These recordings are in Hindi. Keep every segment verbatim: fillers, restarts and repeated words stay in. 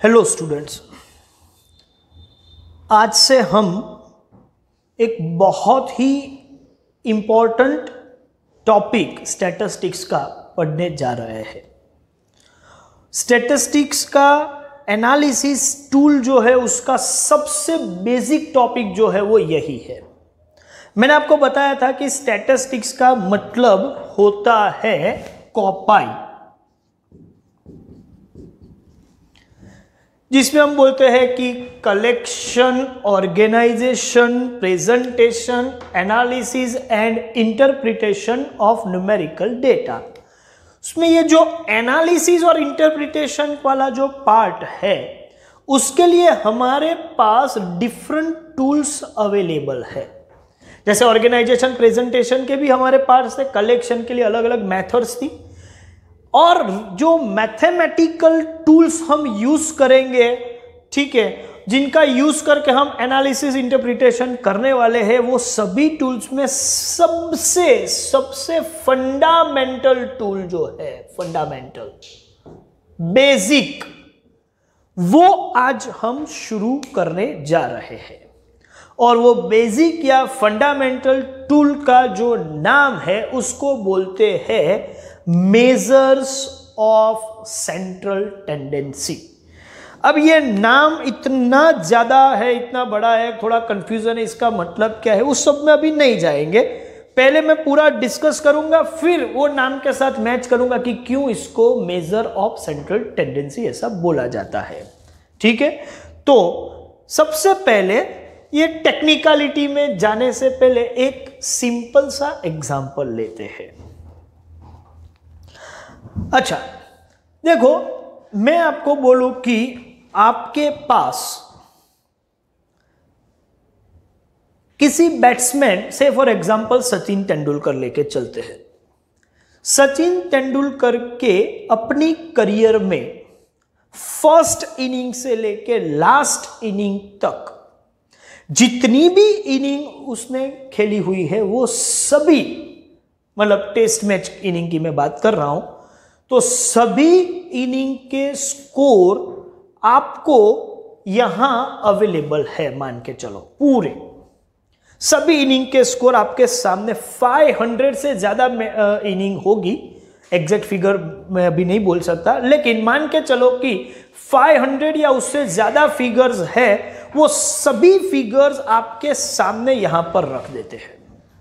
हेलो स्टूडेंट्स, आज से हम एक बहुत ही इम्पोर्टेंट टॉपिक स्टैटिस्टिक्स का पढ़ने जा रहे हैं। स्टैटिस्टिक्स का एनालिसिस टूल जो है उसका सबसे बेसिक टॉपिक जो है वो यही है। मैंने आपको बताया था कि स्टैटिस्टिक्स का मतलब होता है कॉपाई, जिसमें हम बोलते हैं कि collection, organisation, presentation, analysis and interpretation of numerical data. उसमें ये जो एनालिसिस और इंटरप्रिटेशन वाला जो पार्ट है उसके लिए हमारे पास डिफरेंट टूल्स अवेलेबल है। जैसे ऑर्गेनाइजेशन, प्रेजेंटेशन के भी हमारे पास है, कलेक्शन के लिए अलग अलग मेथड्स थी, और जो मैथमेटिकल टूल्स हम यूज करेंगे, ठीक है, जिनका यूज करके हम एनालिसिस इंटरप्रिटेशन करने वाले हैं, वो सभी टूल्स में सबसे सबसे फंडामेंटल टूल जो है, फंडामेंटल बेसिक, वो आज हम शुरू करने जा रहे हैं। और वो बेसिक या फंडामेंटल टूल का जो नाम है उसको बोलते हैं मेजर्स ऑफ सेंट्रल टेंडेंसी। अब ये नाम इतना ज्यादा है, इतना बड़ा है, थोड़ा कंफ्यूजन है, इसका मतलब क्या है उस सब में अभी नहीं जाएंगे। पहले मैं पूरा डिस्कस करूंगा, फिर वो नाम के साथ मैच करूंगा कि क्यों इसको मेजर ऑफ सेंट्रल टेंडेंसी ऐसा बोला जाता है। ठीक है, तो सबसे पहले ये टेक्निकलिटी में जाने से पहले एक सिंपल सा एग्जांपल लेते हैं। अच्छा देखो, मैं आपको बोलूं कि आपके पास किसी बैट्समैन से फॉर एग्जांपल सचिन तेंदुलकर लेके चलते हैं। सचिन तेंदुलकर के अपनी करियर में फर्स्ट इनिंग से लेके लास्ट इनिंग तक जितनी भी इनिंग उसने खेली हुई है वो सभी, मतलब टेस्ट मैच इनिंग की मैं बात कर रहा हूं, तो सभी इनिंग के स्कोर आपको यहां अवेलेबल है। मान के चलो पूरे सभी इनिंग के स्कोर आपके सामने, पाँच सौ से ज्यादा इनिंग होगी, एग्जैक्ट फिगर मैं अभी नहीं बोल सकता, लेकिन मान के चलो कि पाँच सौ या उससे ज्यादा फिगर्स है, वो सभी फिगर्स आपके सामने यहां पर रख देते हैं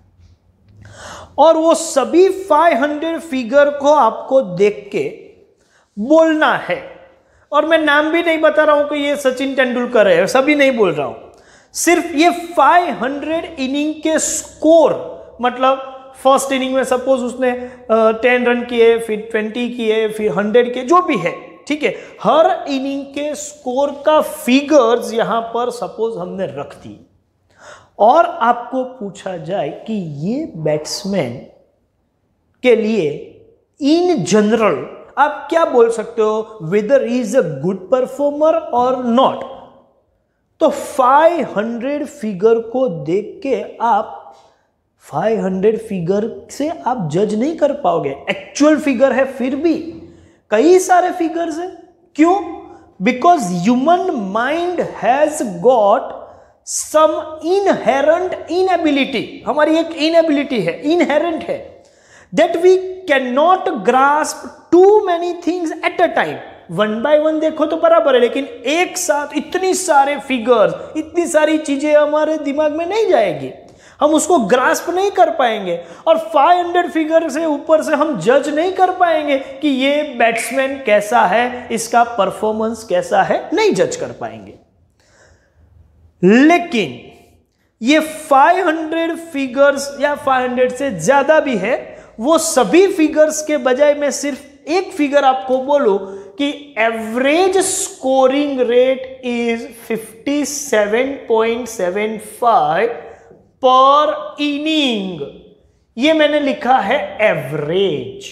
और वो सभी पाँच सौ फिगर को आपको देख के बोलना है। और मैं नाम भी नहीं बता रहा हूं कि ये सचिन तेंदुलकर है, सभी नहीं बोल रहा हूं, सिर्फ ये पाँच सौ इनिंग के स्कोर, मतलब फर्स्ट इनिंग में सपोज उसने टेन रन किए, फिर ट्वेंटी किए, फिर हंड्रेड किए, जो भी है, ठीक है, हर इनिंग के स्कोर का फिगर्स यहां पर सपोज हमने रख दी और आपको पूछा जाए कि ये बैट्समैन के लिए इन जनरल आप क्या बोल सकते हो, whether is a good performer और नॉट, तो पाँच सौ फिगर को देख के आप पाँच सौ फिगर से आप जज नहीं कर पाओगे। एक्चुअल फिगर है, फिर भी कई सारे फिगर्स हैं। क्यों? Because human mind has got some inherent inability, हमारी एक इनएबिलिटी है, इनहेरेंट है, that we can not grasp too many things at a time. One by one देखो तो बराबर है, लेकिन एक साथ इतनी सारे फिगर्स, इतनी सारी चीजें हमारे दिमाग में नहीं जाएगी, हम उसको ग्रास्प नहीं कर पाएंगे, और पाँच सौ फिगर से ऊपर से हम जज नहीं कर पाएंगे कि ये बैट्समैन कैसा है, इसका परफॉर्मेंस कैसा है, नहीं जज कर पाएंगे। लेकिन ये पाँच सौ फिगर्स या पाँच सौ से ज्यादा भी है, वो सभी फिगर्स के बजाय मैं सिर्फ एक फिगर आपको बोलूं कि एवरेज स्कोरिंग रेट इज सत्तावन पॉइंट सात पाँच पर इनिंग, ये मैंने लिखा है एवरेज।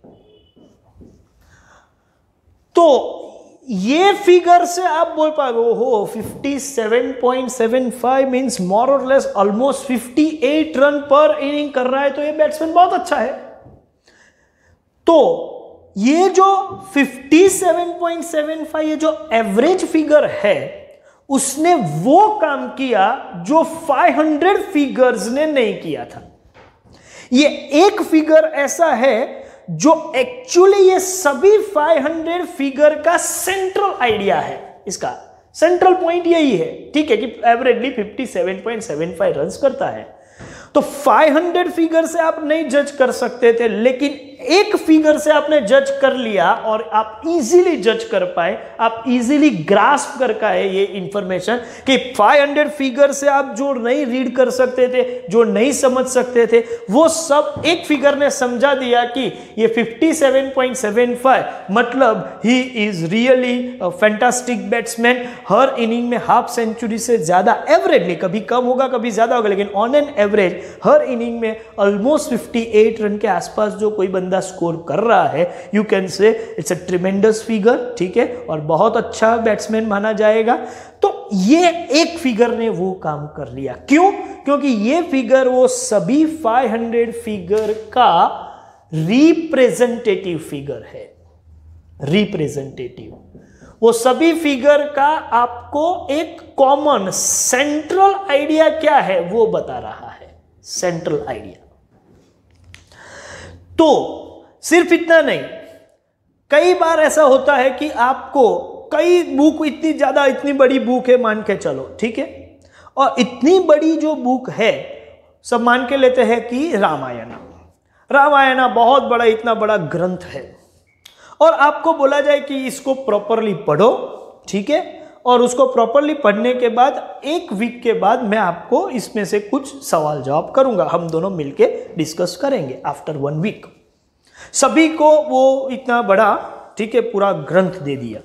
तो ये फिगर से आप बोल पाओगे हो सत्तावन पॉइंट सात पाँच मींस मोर और लेस ऑलमोस्ट अट्ठावन रन पर इनिंग कर रहा है, तो ये बैट्समैन बहुत अच्छा है। तो ये जो सत्तावन पॉइंट सात पाँच ये जो एवरेज फिगर है उसने वो काम किया जो पाँच सौ फिगर्स ने नहीं किया था। ये एक फिगर ऐसा है जो एक्चुअली ये सभी पाँच सौ फिगर का सेंट्रल आइडिया है, इसका सेंट्रल पॉइंट यही है, ठीक है, कि एवरेजली सत्तावन पॉइंट सात पाँच रन्स करता है। तो पाँच सौ फिगर से आप नहीं जज कर सकते थे, लेकिन एक फिगर से आपने जज कर लिया और आप इजीली जज कर पाए, आप इजीली ग्रास्प कर पाए ये इंफॉर्मेशन कि पाँच सौ फिगर से आप जो नहीं रीड कर सकते थे, जो नहीं समझ सकते थे, वो सब एक फिगर ने समझा दिया कि ये सत्तावन पॉइंट सात पाँच मतलब he is really fantastic batsman. हर इनिंग में हाफ सेंचुरी से ज्यादा एवरेजली, कभी कम होगा कभी ज्यादा होगा, लेकिन ऑन एन एवरेज हर इनिंग में ऑलमोस्ट अट्ठावन रन के आसपास जो कोई बंदा स्कोर कर रहा है, you can say it's a tremendous figure, ठीक है, और बहुत अच्छा बैट्समैन माना जाएगा। तो ये एक फिगर ने वो काम कर लिया। क्यों? क्योंकि ये फिगर वो सभी पाँच सौ फिगर का रिप्रेजेंटेटिव फिगर है, रिप्रेजेंटेटिव वो सभी फिगर का आपको एक कॉमन सेंट्रल आइडिया क्या है वो बता रहा है, सेंट्रल आइडिया। तो सिर्फ इतना नहीं, कई बार ऐसा होता है कि आपको कई बुक, इतनी ज्यादा इतनी बड़ी बुक है मान के चलो, ठीक है, और इतनी बड़ी जो बुक है सब मान के लेते हैं कि रामायण रामायण बहुत बड़ा, इतना बड़ा ग्रंथ है, और आपको बोला जाए कि इसको प्रॉपरली पढ़ो, ठीक है, और उसको प्रॉपरली पढ़ने के बाद एक वीक के बाद मैं आपको इसमें से कुछ सवाल जवाब करूंगा, हम दोनों मिलके डिस्कस करेंगे आफ्टर वन वीक। सभी को वो इतना बड़ा, ठीक है, पूरा ग्रंथ दे दिया।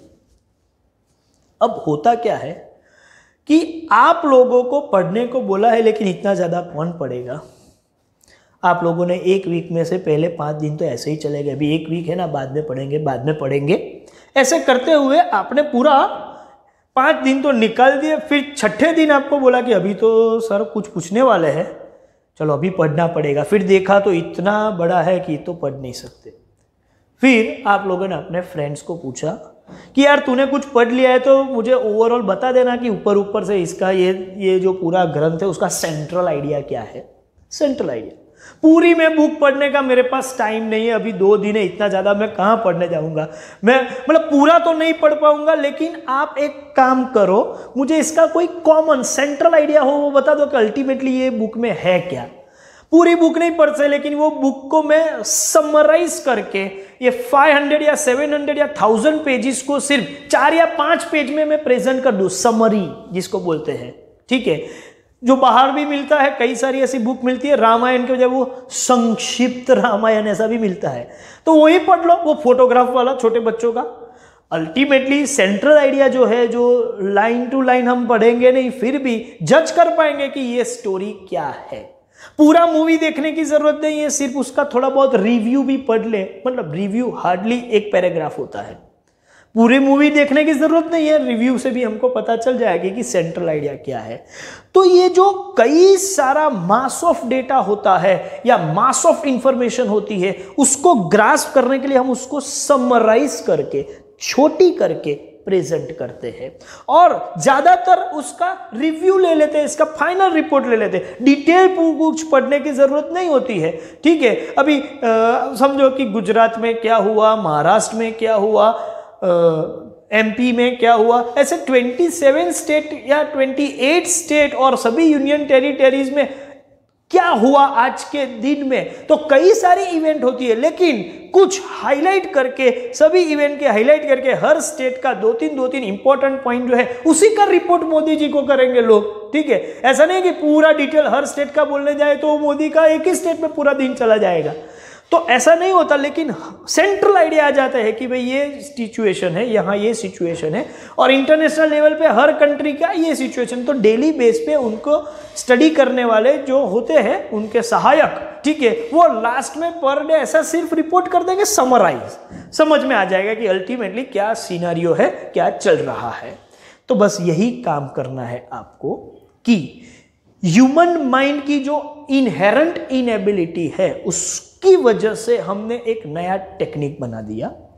अब होता क्या है कि आप लोगों को पढ़ने को बोला है, लेकिन इतना ज्यादा कौन पढ़ेगा? आप लोगों ने एक वीक में से पहले पाँच दिन तो ऐसे ही चले गए, अभी एक वीक है ना, बाद में पढ़ेंगे बाद में पढ़ेंगे, ऐसे करते हुए आपने पूरा पाँच दिन तो निकाल दिए। फिर छठे दिन आपको बोला कि अभी तो सर कुछ पूछने वाले हैं, चलो अभी पढ़ना पड़ेगा। फिर देखा तो इतना बड़ा है कि तो पढ़ नहीं सकते। फिर आप लोगों ने अपने फ्रेंड्स को पूछा कि यार तूने कुछ पढ़ लिया है तो मुझे ओवरऑल बता देना कि ऊपर ऊपर से इसका ये ये जो पूरा ग्रंथ है उसका सेंट्रल आइडिया क्या है। सेंट्रल आइडिया पूरी मैं बुक पढ़ने का मेरे पास टाइम नहीं है, अभी दो दिन है, इतना ज़्यादा मैं कहाँ पढ़ने जाऊँगा, मैं मतलब पूरा तो नहीं पढ़ पाऊँगा, लेकिन आप एक काम करो, मुझे इसका कोई कॉमन सेंट्रल आइडिया हो वो बता दो कि अल्टीमेटली ये बुक में है क्या। पूरी बुक नहीं पढ़ सकते, लेकिन वो बुक को मैं समराइज करके ये पाँच सौ या सात सौ या थाउजेंड पेजेस को सिर्फ चार या पाँच पेज में मैं प्रेजेंट कर दूँ, समरी जिसको बोलते हैं, ठीक है, जो बाहर भी मिलता है, कई सारी ऐसी बुक मिलती है रामायण के बजाय वो संक्षिप्त रामायण ऐसा भी मिलता है, तो वही पढ़ लो, वो फोटोग्राफ वाला छोटे बच्चों का। अल्टीमेटली सेंट्रल आइडिया जो है, जो लाइन टू लाइन हम पढ़ेंगे नहीं, फिर भी जज कर पाएंगे कि ये स्टोरी क्या है। पूरा मूवी देखने की जरूरत नहीं है, सिर्फ उसका थोड़ा बहुत रिव्यू भी पढ़ ले, मतलब रिव्यू हार्डली एक पैराग्राफ होता है, पूरी मूवी देखने की जरूरत नहीं है, रिव्यू से भी हमको पता चल जाएगा कि सेंट्रल आइडिया क्या है। तो ये जो कई सारा मास ऑफ डेटा होता है या मास ऑफ इंफॉर्मेशन होती है, उसको ग्रास्प करने के लिए हम उसको समराइज करके, छोटी करके प्रेजेंट करते हैं, और ज्यादातर उसका रिव्यू ले लेते हैं, इसका फाइनल रिपोर्ट ले लेते हैं, डिटेल कुछ पढ़ने की जरूरत नहीं होती है, ठीक है। अभी समझो कि गुजरात में क्या हुआ, महाराष्ट्र में क्या हुआ, एमपी uh, में क्या हुआ, ऐसे सत्ताईस स्टेट या अट्ठाईस स्टेट और सभी यूनियन टेरिटरीज में क्या हुआ आज के दिन में, तो कई सारी इवेंट होती है, लेकिन कुछ हाईलाइट करके, सभी इवेंट के हाईलाइट करके हर स्टेट का दो तीन दो तीन इंपॉर्टेंट पॉइंट जो है उसी का रिपोर्ट मोदी जी को करेंगे लोग, ठीक है। ऐसा नहीं कि पूरा डिटेल हर स्टेट का बोलने जाए तो मोदी का एक ही स्टेट में पूरा दिन चला जाएगा, तो ऐसा नहीं होता, लेकिन सेंट्रल आइडिया आ जाता है कि भाई ये सिचुएशन है, यहाँ ये सिचुएशन है, और इंटरनेशनल लेवल पे हर कंट्री का ये सिचुएशन, तो डेली बेस पे उनको स्टडी करने वाले जो होते हैं उनके सहायक, ठीक है, वो लास्ट में पर डे ऐसा सिर्फ रिपोर्ट कर देंगे, समराइज, समझ में आ जाएगा कि अल्टीमेटली क्या सिनेरियो है, क्या चल रहा है। तो बस यही काम करना है आपको कि ह्यूमन माइंड की जो इनहेरेंट इनएबिलिटी है उसकी वजह से हमने एक नया टेक्निक बना दिया,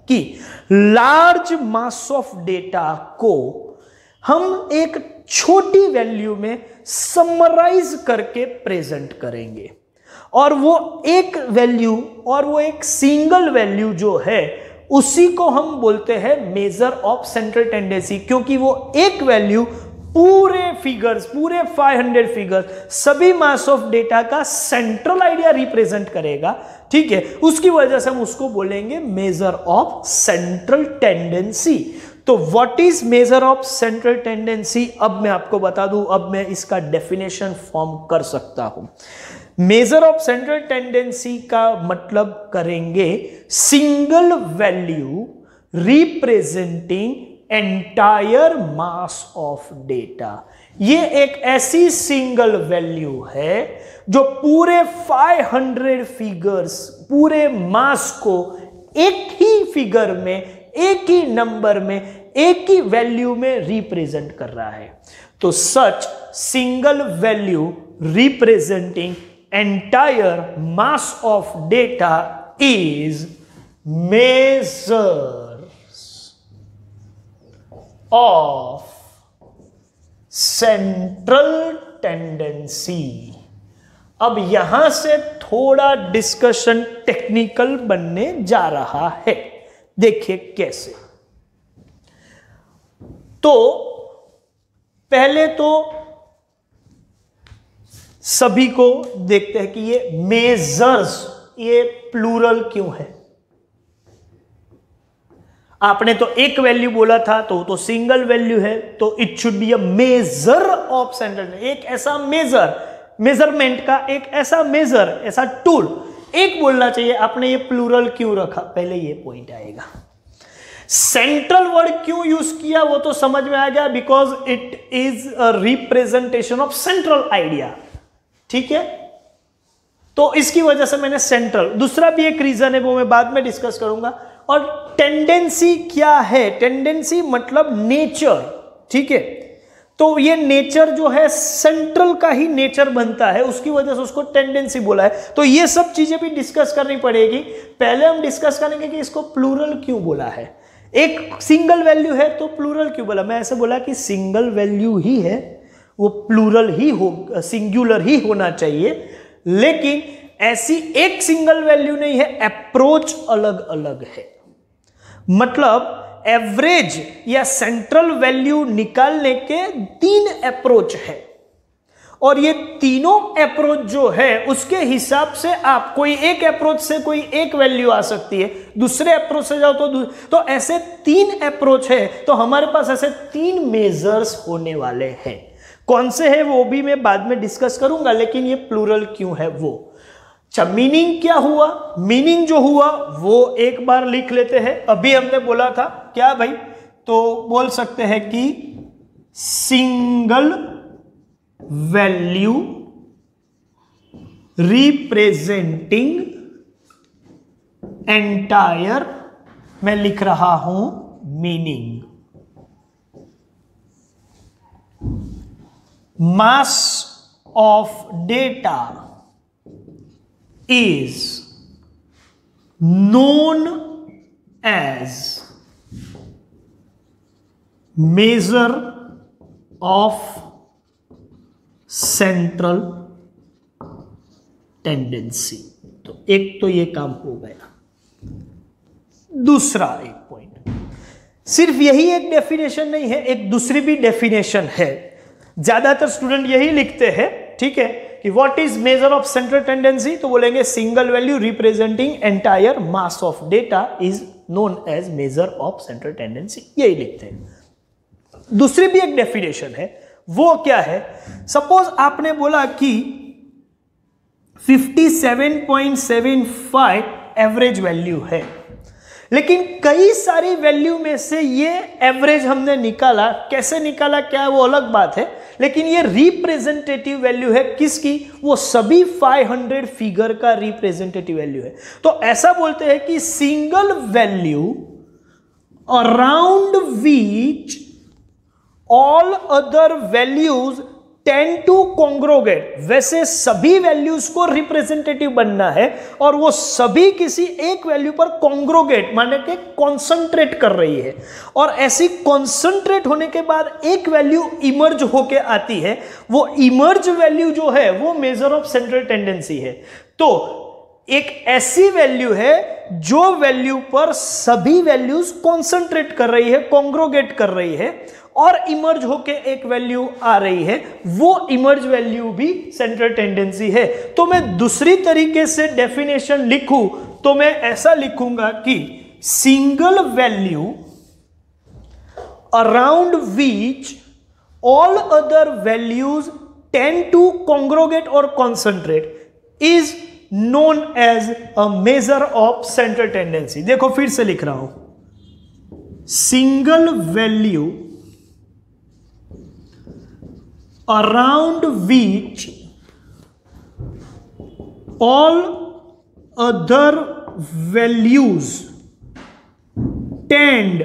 कि लार्ज मास ऑफ डेटा को हम एक छोटी वैल्यू में समराइज करके प्रेजेंट करेंगे, और वो एक वैल्यू और वो एक सिंगल वैल्यू जो है उसी को हम बोलते हैं मेजर ऑफ सेंट्रल टेंडेंसी, क्योंकि वो एक वैल्यू पूरे फिगर्स, पूरे पाँच सौ फिगर्स, सभी मास ऑफ डेटा का सेंट्रल आइडिया रिप्रेजेंट करेगा। ठीक है, उसकी वजह से हम उसको बोलेंगे मेजर ऑफ सेंट्रल टेंडेंसी। तो what is measure of central tendency, अब मैं आपको बता दूं, अब मैं इसका डेफिनेशन फॉर्म कर सकता हूं। मेजर ऑफ सेंट्रल टेंडेंसी का मतलब करेंगे single value representing entire mass of data. ये एक ऐसी सिंगल वैल्यू है जो पूरे पाँच सौ फिगर्स, पूरे मास को एक ही फिगर में, एक ही नंबर में, एक ही वैल्यू में रिप्रेजेंट कर रहा है। तो such single value representing entire mass of data is measure of central tendency. अब यहां से थोड़ा डिस्कशन टेक्निकल बनने जा रहा है, देखिए कैसे। तो पहले तो सभी को देखते हैं कि ये मेजर्स, ये प्लूरल क्यों है। आपने तो एक वैल्यू बोला था, तो तो सिंगल वैल्यू है, तो it should be a measure of central. एक ऐसा मेजर, मेजरमेंट का एक ऐसा मेजर, ऐसा टूल एक बोलना चाहिए। आपने ये प्लूरल क्यों रखा, पहले ये पॉइंट आएगा। सेंट्रल वर्ड क्यों यूज किया वो तो समझ में आ गया, because it is a representation of central idea. ठीक है, तो इसकी वजह से मैंने सेंट्रल। दूसरा भी एक रीजन है, वो मैं बाद में डिस्कस करूंगा। और टेंडेंसी क्या है, टेंडेंसी मतलब नेचर। ठीक है, तो ये नेचर जो है सेंट्रल का ही नेचर बनता है, उसकी वजह से उसको टेंडेंसी बोला है। तो ये सब चीजें भी डिस्कस करनी पड़ेगी। पहले हम डिस्कस करेंगे कि इसको प्लूरल क्यों बोला है। एक सिंगल वैल्यू है तो प्लूरल क्यों बोला। मैं ऐसे बोला कि सिंगल वैल्यू ही है, वो प्लूरल ही हो, सिंगुलर ही होना चाहिए, लेकिन ऐसी एक सिंगल वैल्यू नहीं है, अप्रोच अलग अलग है। मतलब एवरेज या सेंट्रल वैल्यू निकालने के तीन अप्रोच है, और ये तीनों अप्रोच जो है उसके हिसाब से आप कोई एक अप्रोच से कोई एक वैल्यू आ सकती है, दूसरे अप्रोच से जाओ तो तो ऐसे तीन अप्रोच है। तो हमारे पास ऐसे तीन मेजर्स होने वाले हैं। कौन से हैं वो भी मैं बाद में डिस्कस करूंगा, लेकिन ये प्लूरल क्यों है वो। अच्छा, मीनिंग क्या हुआ, मीनिंग जो हुआ वो एक बार लिख लेते हैं। अभी हमने बोला था क्या भाई, तो बोल सकते हैं कि सिंगल वैल्यू रिप्रेजेंटिंग एंटायर, मैं लिख रहा हूं meaning, mass of data is known as measure of central tendency। तो एक तो ये काम हो गया। दूसरा एक पॉइंट, सिर्फ यही एक डेफिनेशन नहीं है, एक दूसरी भी डेफिनेशन है। ज्यादातर स्टूडेंट यही लिखते हैं, ठीक है, कि what is measure of central tendency, तो बोलेंगे single value representing entire mass of data is known as measure of central tendency, यही लिखते हैं। दूसरी भी एक डेफिनेशन है, वो क्या है। सपोज आपने बोला कि सत्तावन पॉइंट सात पाँच एवरेज वैल्यू है, लेकिन कई सारी वैल्यू में से ये एवरेज हमने निकाला, कैसे निकाला क्या है वो अलग बात है, लेकिन ये रिप्रेजेंटेटिव वैल्यू है किसकी, वो सभी पाँच सौ फिगर का रिप्रेजेंटेटिव वैल्यू है। तो ऐसा बोलते हैं कि single value around which all other values tend to congregate, वैसे सभी वैल्यूज को रिप्रेजेंटेटिव बनना है और वो सभी किसी एक वैल्यू पर कॉन्ग्रोगेट माने के कॉन्सेंट्रेट कर रही है, और ऐसी कॉन्सेंट्रेट होने के बाद एक वैल्यू इमर्ज होके आती है, वो इमर्ज वैल्यू जो है वो मेजर ऑफ सेंट्रल टेंडेंसी है। तो एक ऐसी वैल्यू है जो वैल्यू पर सभी वैल्यूज कॉन्सेंट्रेट कर रही है, कॉन्ग्रोगेट कर रही है और इमर्ज होके एक वैल्यू आ रही है, वो इमर्ज वैल्यू भी सेंट्रल टेंडेंसी है। तो मैं दूसरी तरीके से डेफिनेशन लिखूं तो मैं ऐसा लिखूंगा कि single value around which all other values tend to congregate और concentrate is known as a measure of central tendency. देखो फिर से लिख रहा हूं, single value around which all other values tend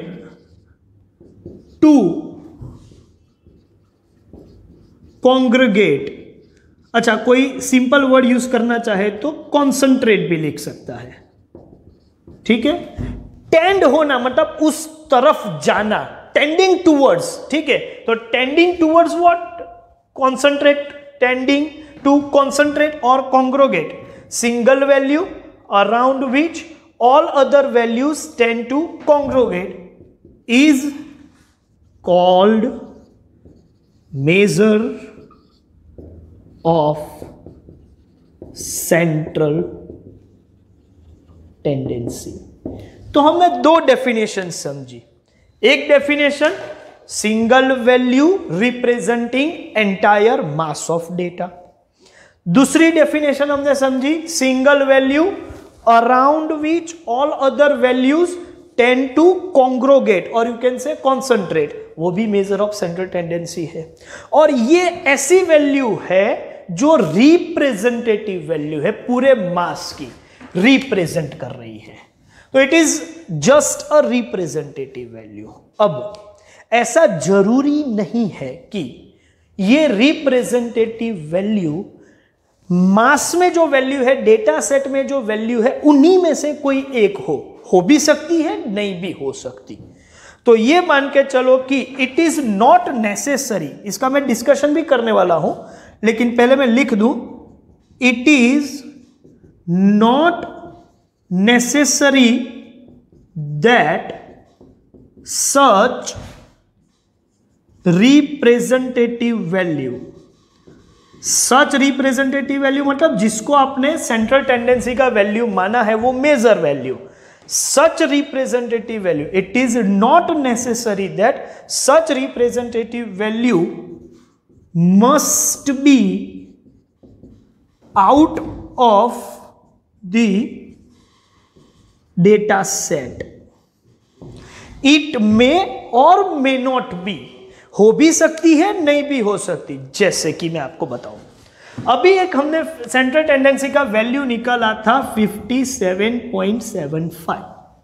to congregate। अच्छा, कोई सिंपल वर्ड यूज करना चाहे तो कॉन्सेंट्रेट भी लिख सकता है, ठीक है। टेंड होना मतलब उस तरफ जाना, टेंडिंग टूवर्ड्स, ठीक है। तो tending towards what? concentrate, tending to concentrate or congregate, single value around which all other values tend to congregate is called measure of central tendency। तो हमने दो डेफिनेशन समझी। एक definition single value representing entire mass of data, दूसरी डेफिनेशन हमने समझी single value around which all other values tend to congregate और यू कैन से कॉन्सेंट्रेट, वो भी मेजर ऑफ सेंट्रल टेंडेंसी है। और ये ऐसी वैल्यू है जो रिप्रेजेंटेटिव वैल्यू है, पूरे मास की रिप्रेजेंट कर रही है, तो it is just a representative value. अब ऐसा जरूरी नहीं है कि ये रिप्रेजेंटेटिव वैल्यू मास में जो वैल्यू है, डेटा सेट में जो वैल्यू है, उन्हीं में से कोई एक हो हो भी सकती है, नहीं भी हो सकती। तो ये मान के चलो कि इट इज नॉट नेसेसरी, इसका मैं डिस्कशन भी करने वाला हूं, लेकिन पहले मैं लिख दूं, it is not necessary that such representative value, such representative value मतलब जिसको आपने सेंट्रल टेंडेंसी का वैल्यू माना है, वो measure value, such representative value, it is not necessary that such representative value must be out of the data set. It may और मे नॉट बी, हो भी सकती है, नहीं भी हो सकती। जैसे कि मैं आपको बताऊं, अभी एक हमने सेंट्रल टेंडेंसी का वैल्यू निकाला था सत्तावन पॉइंट सात पाँच,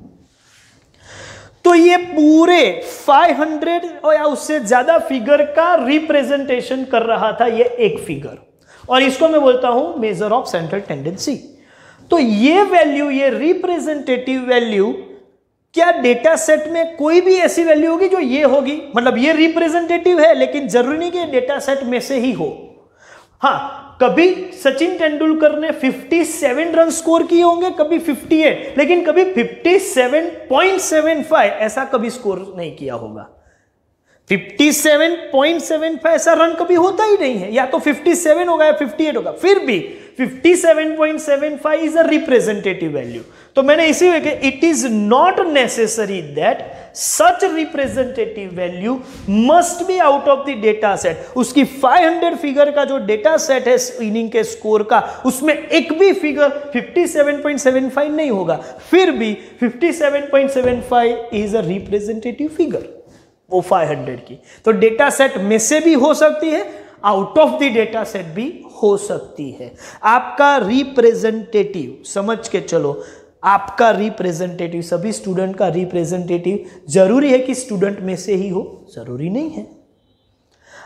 तो ये पूरे पाँच सौ या उससे ज्यादा फिगर का रिप्रेजेंटेशन कर रहा था, ये एक फिगर, और इसको मैं बोलता हूं मेजर ऑफ सेंट्रल टेंडेंसी। तो ये वैल्यू, ये रिप्रेजेंटेटिव वैल्यू, क्या डेटा सेट में कोई भी ऐसी वैल्यू होगी जो ये होगी? मतलब ये रिप्रेजेंटेटिव है, लेकिन जरूरी नहीं कि डेटा सेट में से ही हो। हाँ, कभी सचिन तेंदुलकर ने सत्तावन रन स्कोर किए होंगे, कभी अट्ठावन, लेकिन कभी सत्तावन पॉइंट सात पाँच ऐसा कभी स्कोर नहीं किया होगा। सत्तावन पॉइंट सात पाँच ऐसा रन कभी होता ही नहीं है, या तो सत्तावन होगा या अट्ठावन होगा, फिर भी सत्तावन पॉइंट सात पाँच इज अ रिप्रेजेंटेटिव वैल्यू। तो मैंने इसी way it is not necessary that such representative value must be out of the data set. उसकी पाँच सौ फिगर का जो डेटा सेट है इनिंग के स्कोर का, उसमें एक भी फिगर सत्तावन पॉइंट सात पाँच नहीं होगा, फिर भी सत्तावन पॉइंट सात पाँच इज अ रिप्रेजेंटेटिव फिगर, वो पाँच सौ की। तो डेटा सेट में से भी हो सकती है, out of the data set भी हो सकती है। आपका रिप्रेजेंटेटिव समझ के चलो, आपका रिप्रेजेंटेटिव, सभी स्टूडेंट का रिप्रेजेंटेटिव जरूरी है कि स्टूडेंट में से ही हो? जरूरी नहीं है।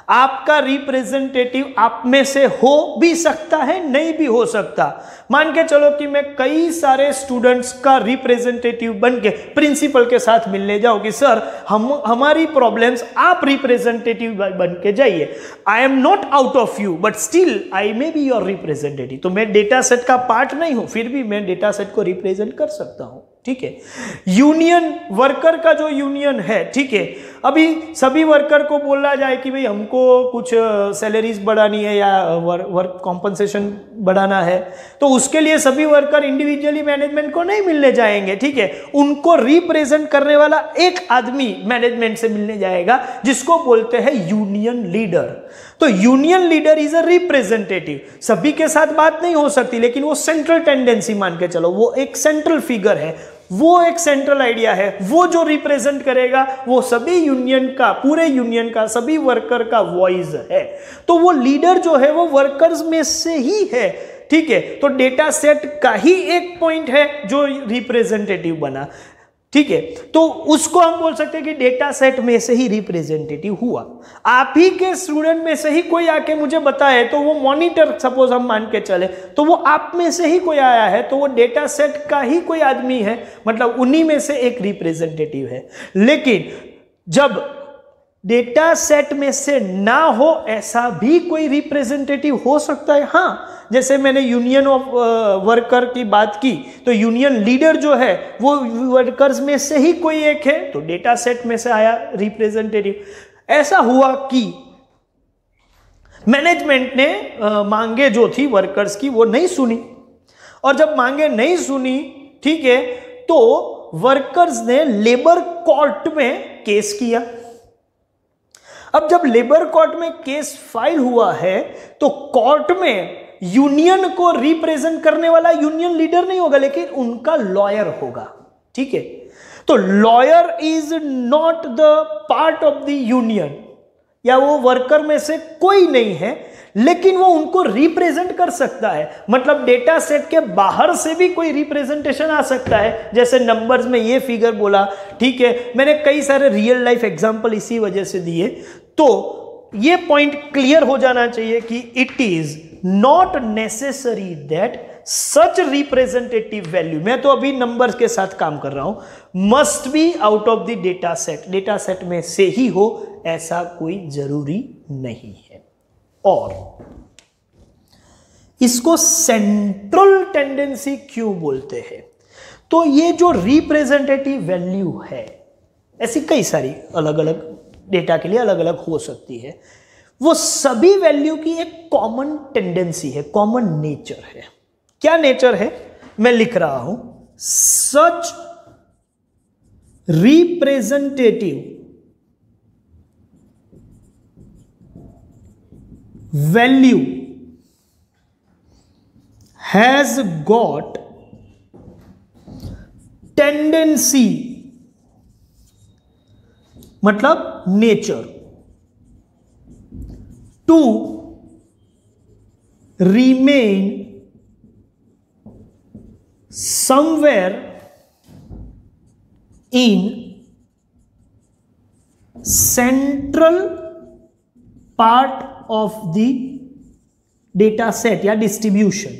आपका रिप्रेजेंटेटिव आप में से हो भी सकता है, नहीं भी हो सकता। मान के चलो कि मैं कई सारे स्टूडेंट्स का रिप्रेजेंटेटिव बन के प्रिंसिपल के साथ मिलने जाऊं कि सर हम हमारी प्रॉब्लम्स आप रिप्रेजेंटेटिव बन के जाइए। I am not out of you but still I may be your representative. तो मैं डेटा सेट का पार्ट नहीं हूं, फिर भी मैं डेटा सेट को रिप्रेजेंट कर सकता हूं। ठीक है, यूनियन वर्कर का जो यूनियन है, ठीक है, अभी सभी वर्कर को बोला जाए कि भाई हमको कुछ सैलरीज बढ़ानी है या वर्क वर्क कॉम्पनसेशन बढ़ाना है, तो उसके लिए सभी वर्कर इंडिविजुअली मैनेजमेंट को नहीं मिलने जाएंगे। ठीक है, उनको रिप्रेजेंट करने वाला एक आदमी मैनेजमेंट से मिलने जाएगा जिसको बोलते हैं यूनियन लीडर। तो union leader is a representative. सभी के साथ बात नहीं हो सकती, लेकिन वो सेंट्रल टेंडेंसी मान के चलो, वो एक सेंट्रल फिगर है, वो एक सेंट्रल आइडिया है, वो जो रिप्रेजेंट करेगा वो सभी यूनियन का, पूरे यूनियन का, सभी वर्कर का वॉइस है। तो वो लीडर जो है वो वर्कर्स में से ही है। ठीक है, तो डेटा सेट का ही एक पॉइंट है जो रिप्रेजेंटेटिव बना। ठीक है, तो उसको हम बोल सकते हैं कि डेटा सेट में से ही रिप्रेजेंटेटिव हुआ। आप ही के स्टूडेंट में से ही कोई आके मुझे बताए, तो वो मॉनिटर सपोज हम मान के चले, तो वो आप में से ही कोई आया है, तो वो डेटा सेट का ही कोई आदमी है, मतलब उन्हीं में से एक रिप्रेजेंटेटिव है। लेकिन जब डेटा सेट में से ना हो ऐसा भी कोई रिप्रेजेंटेटिव हो सकता है। हाँ, जैसे मैंने यूनियन ऑफ वर्कर की बात की, तो यूनियन लीडर जो है वो वर्कर्स में से ही कोई एक है, तो डेटा सेट में से आया रिप्रेजेंटेटिव। ऐसा हुआ कि मैनेजमेंट ने uh, मांगे जो थी वर्कर्स की वो नहीं सुनी, और जब मांगे नहीं सुनी, ठीक है, तो वर्कर्स ने लेबर कोर्ट में केस किया। अब जब लेबर कोर्ट में केस फाइल हुआ है, तो कोर्ट में यूनियन को रिप्रेजेंट करने वाला यूनियन लीडर नहीं होगा, लेकिन उनका लॉयर होगा। ठीक है, तो lawyer is not the part of the union, या वो वर्कर में से कोई नहीं है, लेकिन वो उनको रिप्रेजेंट कर सकता है। मतलब डेटा सेट के बाहर से भी कोई रिप्रेजेंटेशन आ सकता है, जैसे नंबर्स में ये फिगर बोला। ठीक है, मैंने कई सारे रियल लाइफ एग्जांपल इसी वजह से दिए। तो ये पॉइंट क्लियर हो जाना चाहिए कि it is not necessary that such representative value, मैं तो अभी नंबर्स के साथ काम कर रहा हूं, must be out of the data set, data set में से ही हो, ऐसा कोई जरूरी नहीं है। और इसको सेंट्रल टेंडेंसी क्यों बोलते हैं? तो ये जो रिप्रेजेंटेटिव वैल्यू है, ऐसी कई सारी अलग अलग डेटा के लिए अलग अलग हो सकती है, वो सभी वैल्यू की एक कॉमन टेंडेंसी है, कॉमन नेचर है। क्या नेचर है? मैं लिख रहा हूं, such representative value has got tendency, मतलब nature, to remain somewhere in central part of the data set या distribution.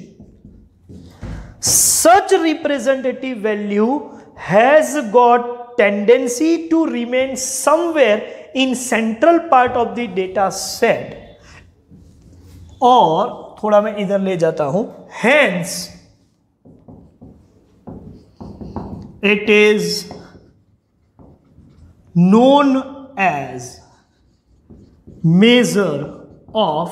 Such representative value has got tendency to remain somewhere in central part of the data set. और थोड़ा मैं इधर ले जाता हूं, hence it is known as measure of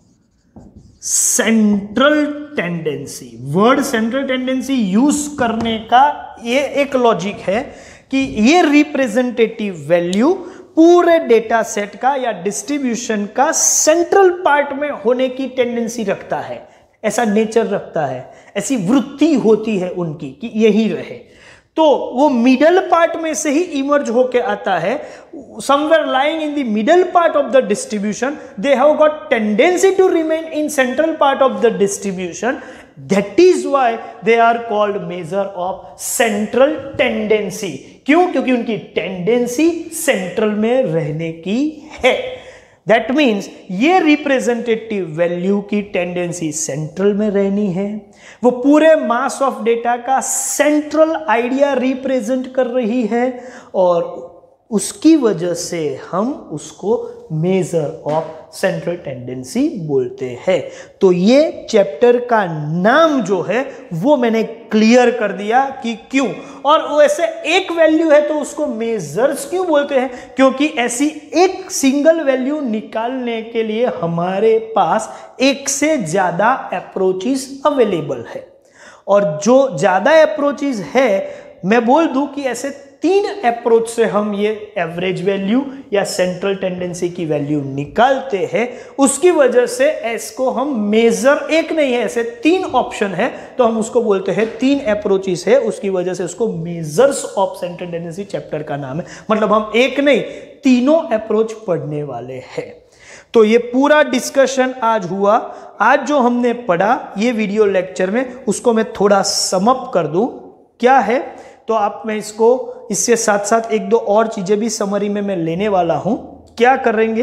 central tendency. Word central tendency use करने का ये एक लॉजिक है कि ये रिप्रेजेंटेटिव वैल्यू पूरे डेटा सेट का या डिस्ट्रीब्यूशन का सेंट्रल पार्ट में होने की टेंडेंसी रखता है, ऐसा नेचर रखता है, ऐसी वृत्ति होती है उनकी कि यही रहे। तो वो मिडल पार्ट में से ही इमर्ज होके आता है, somewhere lying in the middle part of the distribution, they have got tendency to remain in central part of the distribution, that is why they are called measure of central tendency. क्यों? क्योंकि उनकी टेंडेंसी सेंट्रल में रहने की है। दैट मीन्स ये रिप्रेजेंटेटिव वैल्यू की टेंडेंसी सेंट्रल में रहनी है, वो पूरे मास ऑफ डेटा का सेंट्रल आइडिया रिप्रेजेंट कर रही है और उसकी वजह से हम उसको मेजर ऑफ सेंट्रल टेंडेंसी बोलते हैं। तो ये चैप्टर का नाम जो है वो मैंने क्लियर कर दिया कि क्यों, और वैसे एक वैल्यू है तो उसको मेजर्स क्यों बोलते हैं, क्योंकि ऐसी एक सिंगल वैल्यू निकालने के लिए हमारे पास एक से ज्यादा अप्रोचेस अवेलेबल है, और जो ज्यादा अप्रोचेस है मैं बोल दूं कि ऐसे तीन अप्रोच से हम ये एवरेज वैल्यू या सेंट्रल टेंडेंसी की वैल्यू निकालते हैं। उसकी वजह से इसको हम मेजर, एक नहीं है, ऐसे तीन ऑप्शन है तो हम उसको बोलते हैं, तीन अप्रोचेस है, उसकी वजह से उसको measures of central tendency chapter का नाम है। मतलब हम एक नहीं तीनों अप्रोच पढ़ने वाले हैं। तो ये पूरा डिस्कशन आज हुआ। आज जो हमने पढ़ा ये वीडियो लेक्चर में, उसको मैं थोड़ा समअप कर दूं क्या है, तो आप मैं इसको इससे साथ साथ एक दो और चीजें भी समरी में मैं लेने वाला हूं। क्या करेंगे,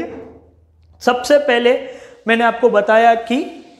सबसे पहले मैंने आपको बताया कि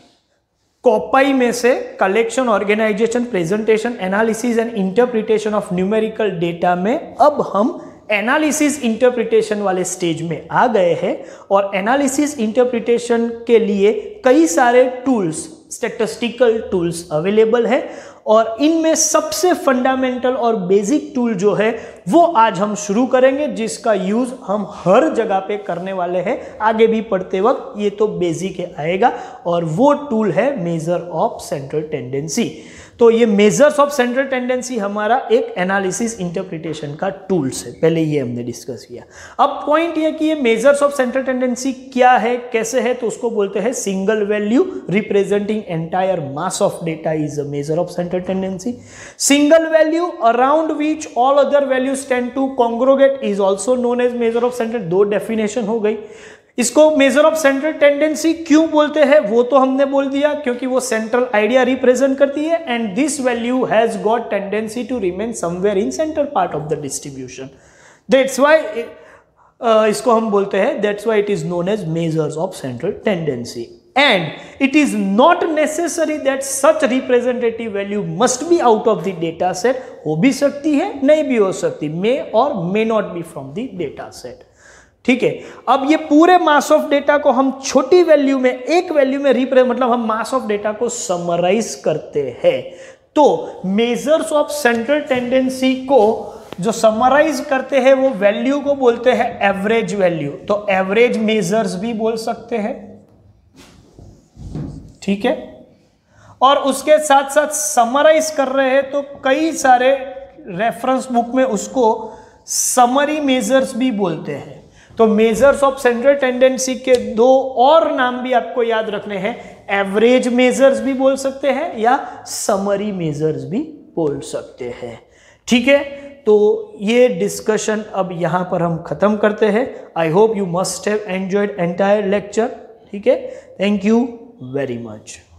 कॉपाई में से collection, organisation, presentation, analysis and interpretation of numerical data में अब हम एनालिसिस इंटरप्रिटेशन वाले स्टेज में आ गए हैं, और एनालिसिस इंटरप्रिटेशन के लिए कई सारे टूल्स, स्टैटिस्टिकल टूल्स अवेलेबल है, और इनमें सबसे फंडामेंटल और बेसिक टूल जो है वो आज हम शुरू करेंगे, जिसका यूज हम हर जगह पे करने वाले हैं। आगे भी पढ़ते वक्त ये तो बेसिक है आएगा, और वो टूल है मेजर ऑफ सेंट्रल टेंडेंसी। तो ये मेजर्स ऑफ सेंट्रल टेंडेंसी हमारा एक एनालिसिस इंटरप्रिटेशन का टूल्स है, पहले ये हमने डिस्कस किया। अब पॉइंट ये कि ये मेजर्स ऑफ सेंट्रल टेंडेंसी क्या है, कैसे है, तो उसको बोलते हैं single value representing entire mass of data is a measure of central tendency. Single value around which all other values tend to congregate is also known as measure of central. दो डेफिनेशन हो गई। इसको मेजर ऑफ सेंट्रल टेंडेंसी क्यों बोलते हैं वो तो हमने बोल दिया, क्योंकि वो सेंट्रल आइडिया रिप्रेजेंट करती है, and this value has got tendency to remain somewhere in central part of the distribution. That's why इसको हम बोलते हैं, that's why it is known as measures of central tendency. And it is not necessary that such representative value must be out of the data set. हो भी सकती है, नहीं भी हो सकती, may or may not be from the data set. ठीक है। अब ये पूरे मास ऑफ डेटा को हम छोटी वैल्यू में, एक वैल्यू में रिप्रेजेंट, मतलब हम मास ऑफ डेटा को समराइज करते हैं। तो मेजर्स ऑफ सेंट्रल टेंडेंसी को जो समराइज करते हैं वो वैल्यू को बोलते हैं एवरेज वैल्यू। तो एवरेज मेजर्स भी बोल सकते हैं, ठीक है। और उसके साथ साथ समराइज कर रहे हैं तो कई सारे रेफरेंस बुक में उसको समरी मेजर्स भी बोलते हैं। तो मेजर्स ऑफ सेंट्रल टेंडेंसी के दो और नाम भी आपको याद रखने हैं, एवरेज मेजर्स भी बोल सकते हैं या समरी मेजर्स भी बोल सकते हैं, ठीक है। तो ये डिस्कशन अब यहां पर हम खत्म करते हैं। I hope you must have enjoyed entire lecture, ठीक है। Thank you very much.